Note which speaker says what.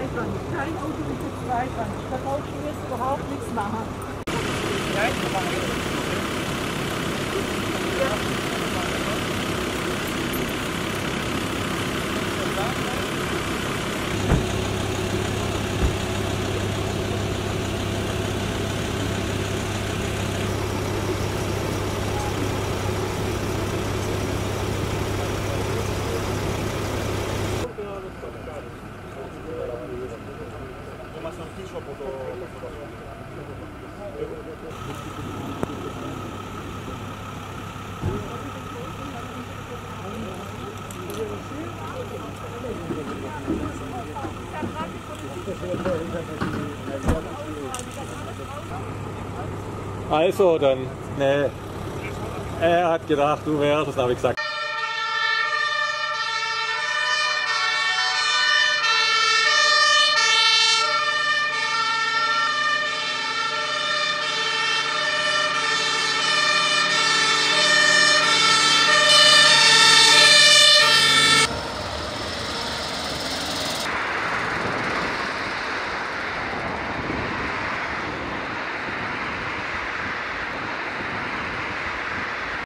Speaker 1: dran. Kein Auto mit zu zweit dran. Da brauchst du jetzt überhaupt nichts machen.
Speaker 2: Also dann, nee, er hat gedacht, du wärst es, habe ich gesagt.